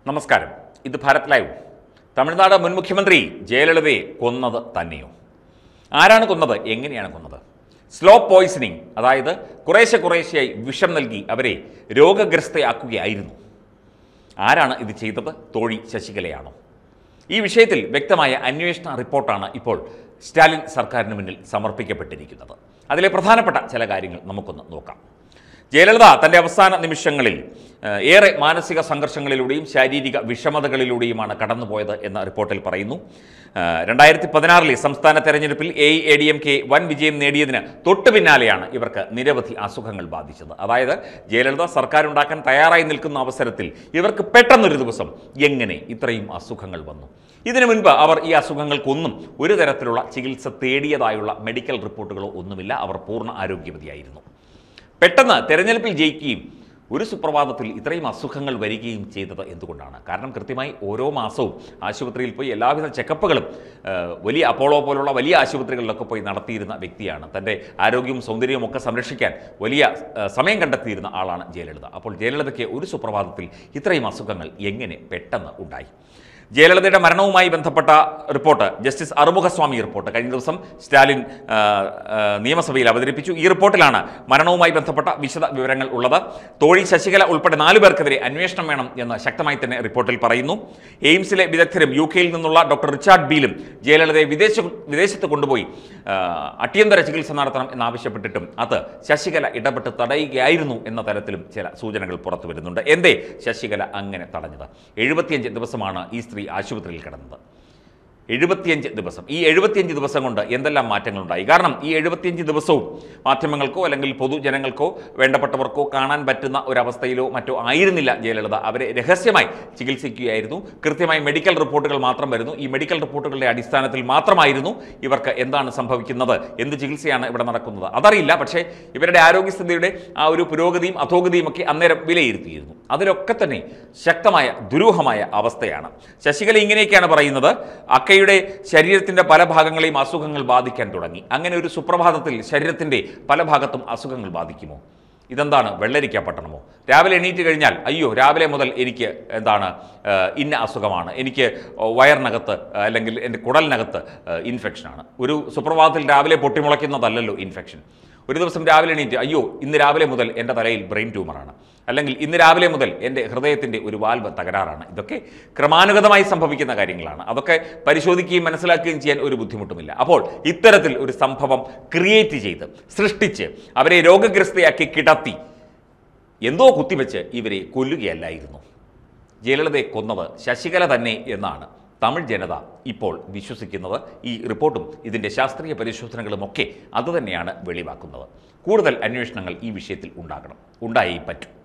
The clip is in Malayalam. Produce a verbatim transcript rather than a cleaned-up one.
നമസ്കാരം. ഇത് ഭാരത് ലൈവ്. തമിഴ്നാട് മുൻ മുഖ്യമന്ത്രി ജയലളിതയെ കൊന്നത് തന്നെയോ? ആരാണ് കൊന്നത്? എങ്ങനെയാണ് കൊന്നത്? സ്ലോ പോയിസണിങ്, അതായത് കുറേശ്ശെ കുറേശ്ശെയായി വിഷം നൽകി അവരെ രോഗഗ്രസ്തയാക്കുകയായിരുന്നു. ആരാണ് ഇത് ചെയ്തത്? തോഴി ശശികലയാണോ? ഈ വിഷയത്തിൽ വ്യക്തമായ അന്വേഷണ റിപ്പോർട്ടാണ് ഇപ്പോൾ സ്റ്റാലിൻ സർക്കാരിന് മുന്നിൽ സമർപ്പിക്കപ്പെട്ടിരിക്കുന്നത്. അതിലെ പ്രധാനപ്പെട്ട ചില കാര്യങ്ങൾ നമുക്കൊന്ന് നോക്കാം. ജയലളിത തൻ്റെ അവസാന നിമിഷങ്ങളിൽ ഏറെ മാനസിക സംഘർഷങ്ങളിലൂടെയും ശാരീരിക വിഷമതകളിലൂടെയുമാണ് കടന്നുപോയത് എന്ന റിപ്പോർട്ടിൽ പറയുന്നു. രണ്ടായിരത്തി പതിനാറിലെ സംസ്ഥാന തെരഞ്ഞെടുപ്പിൽ A A D M K വൻ വിജയം നേടിയതിന് തൊട്ടു പിന്നാലെയാണ് ഇവർക്ക് നിരവധി അസുഖങ്ങൾ ബാധിച്ചത്. അതായത് ജയലളിത സർക്കാർ ഉണ്ടാക്കാൻ തയ്യാറായി നിൽക്കുന്ന അവസരത്തിൽ ഇവർക്ക് പെട്ടെന്നൊരു ദിവസം എങ്ങനെ ഇത്രയും അസുഖങ്ങൾ വന്നു? ഇതിനു മുൻപ് അവർ ഈ അസുഖങ്ങൾക്കൊന്നും ഒരു തരത്തിലുള്ള ചികിത്സ തേടിയതായുള്ള മെഡിക്കൽ റിപ്പോർട്ടുകളോ ഒന്നുമില്ല. അവർ പൂർണ്ണ ആരോഗ്യവതിയായിരുന്നു. പെട്ടെന്ന് തെരഞ്ഞെടുപ്പിൽ ജയിക്കുകയും ഒരു സുപ്രഭാതത്തിൽ ഇത്രയും അസുഖങ്ങൾ വരികയും ചെയ്തത് എന്തുകൊണ്ടാണ്? കാരണം കൃത്യമായി ഓരോ മാസവും ആശുപത്രിയിൽ പോയി എല്ലാവിധ ചെക്കപ്പുകളും വലിയ അപ്പോളോ പോലുള്ള വലിയ ആശുപത്രികളിലൊക്കെ പോയി നടത്തിയിരുന്ന വ്യക്തിയാണ്. തൻ്റെ ആരോഗ്യവും സൗന്ദര്യവും ഒക്കെ സംരക്ഷിക്കാൻ വലിയ സമയം കണ്ടെത്തിയിരുന്ന ആളാണ് ജയലളിത. അപ്പോൾ ജയലളിതയ്ക്ക് ഒരു സുപ്രഭാതത്തിൽ ഇത്രയും അസുഖങ്ങൾ എങ്ങനെ പെട്ടെന്ന് ഉണ്ടായി? ജയലളിതയുടെ മരണവുമായി ബന്ധപ്പെട്ട റിപ്പോർട്ട്, ജസ്റ്റിസ് അറുമുഖസ്വാമി റിപ്പോർട്ട് കഴിഞ്ഞ ദിവസം സ്റ്റാലിൻ നിയമസഭയിൽ അവതരിപ്പിച്ചു. ഈ റിപ്പോർട്ടിലാണ് മരണവുമായി ബന്ധപ്പെട്ട വിശദ വിവരങ്ങൾ ഉള്ളത്. തോഴി ശശികല ഉൾപ്പെടെ നാലു പേർക്കെതിരെ അന്വേഷണം വേണം എന്ന് ശക്തമായി തന്നെ റിപ്പോർട്ടിൽ പറയുന്നു. എയിംസിലെ വിദഗ്ധരും യു കെയിൽ നിന്നുള്ള ഡോക്ടർ റിച്ചാർഡ് ബീലും ജയലളിതയെ വിദേശ വിദേശത്ത് കൊണ്ടുപോയി അടിയന്തര ചികിത്സ നടത്തണം എന്നാവശ്യപ്പെട്ടിട്ടും അത് ശശികല ഇടപെട്ട് തടയുകയായിരുന്നു എന്ന തരത്തിലും ചില സൂചനകൾ പുറത്തു വരുന്നുണ്ട്. എന്തേ ശശികല അങ്ങനെ തടഞ്ഞത്? എഴുപത്തിയഞ്ച് ദിവസമാണ് ഈ സ്ത്രീ ആശുപത്രിയിൽ കിടന്നത്. എഴുപത്തിയഞ്ച് ദിവസം. ഈ എഴുപത്തിയഞ്ച് ദിവസം കൊണ്ട് എന്തെല്ലാം മാറ്റങ്ങളുണ്ടായി? കാരണം ഈ എഴുപത്തിയഞ്ച് ദിവസവും മാധ്യമങ്ങൾക്കോ അല്ലെങ്കിൽ പൊതുജനങ്ങൾക്കോ വേണ്ടപ്പെട്ടവർക്കോ കാണാൻ പറ്റുന്ന ഒരവസ്ഥയിലോ മറ്റോ ആയിരുന്നില്ല ജയലളിത. അവരെ രഹസ്യമായി ചികിത്സിക്കുകയായിരുന്നു. കൃത്യമായി മെഡിക്കൽ റിപ്പോർട്ടുകൾ മാത്രം വരുന്നു. ഈ മെഡിക്കൽ റിപ്പോർട്ടുകളുടെ അടിസ്ഥാനത്തിൽ മാത്രമായിരുന്നു ഇവർക്ക് എന്താണ് സംഭവിക്കുന്നത്, എന്ത് ചികിത്സയാണ് ഇവിടെ നടക്കുന്നത് അതറിയില്ല. പക്ഷേ ഇവരുടെ ആരോഗ്യസ്ഥിതിയുടെ ആ ഒരു പുരോഗതിയും അധോഗതിയും ഒക്കെ അന്നേരം വിലയിരുത്തിയിരുന്നു. അതിലൊക്കെ തന്നെ ശക്തമായ ദുരൂഹമായ അവസ്ഥയാണ്. ശശികല ഇങ്ങനെയൊക്കെയാണ് പറയുന്നത്: അക്കയുടെ ശരീരത്തിൻ്റെ പല ഭാഗങ്ങളെയും അസുഖങ്ങൾ ബാധിക്കാൻ തുടങ്ങി. അങ്ങനെ ഒരു സുപ്രഭാതത്തിൽ ശരീരത്തിൻ്റെ പല ഭാഗത്തും അസുഖങ്ങൾ ബാധിക്കുമോ? ഇതെന്താണ്, വെള്ളരിക്ക പട്ടണമോ? രാവിലെ എണീറ്റ് കഴിഞ്ഞാൽ അയ്യോ രാവിലെ മുതൽ എനിക്ക് എന്താണ് ഇന്ന അസുഖമാണ്, എനിക്ക് വയറിനകത്ത് അല്ലെങ്കിൽ എൻ്റെ കുടലിനകത്ത് ഇൻഫെക്ഷനാണ്. ഒരു സുപ്രഭാതത്തിൽ രാവിലെ പൊട്ടിമുളയ്ക്കുന്നതല്ലല്ലോ ഇൻഫെക്ഷൻ. ഒരു ദിവസം രാവിലെ എണീറ്റ് അയ്യോ ഇന്ന് രാവിലെ മുതൽ എൻ്റെ തലയിൽ ബ്രെയിൻ ട്യൂമറാണ്, അല്ലെങ്കിൽ ഇന്ന് രാവിലെ മുതൽ എൻ്റെ ഹൃദയത്തിൻ്റെ ഒരു വാൽവ് തകരാറാണ്. ഇതൊക്കെ ക്രമാനുഗതമായി സംഭവിക്കുന്ന കാര്യങ്ങളാണ്. അതൊക്കെ പരിശോധിക്കുകയും മനസ്സിലാക്കുകയും ചെയ്യാൻ ഒരു ബുദ്ധിമുട്ടുമില്ല. അപ്പോൾ ഇത്തരത്തിൽ ഒരു സംഭവം ക്രിയേറ്റ് ചെയ്ത് സൃഷ്ടിച്ച് അവരെ രോഗഗ്രസ്തയാക്കി കിടത്തി എന്തോ കുത്തിവെച്ച് ഇവരെ കൊല്ലുകയല്ലായിരുന്നു. ജയലളിതയെ കൊന്നത് ശശികല തന്നെ എന്നാണ് തമിഴ് ജനത ഇപ്പോൾ വിശ്വസിക്കുന്നത്. ഈ റിപ്പോർട്ടും ഇതിൻ്റെ ശാസ്ത്രീയ പരിശോധനകളുമൊക്കെ അതുതന്നെയാണ് വെളിവാക്കുന്നത്. കൂടുതൽ അന്വേഷണങ്ങൾ ഈ വിഷയത്തിൽ ഉണ്ടാകണം, ഉണ്ടായേ പറ്റും.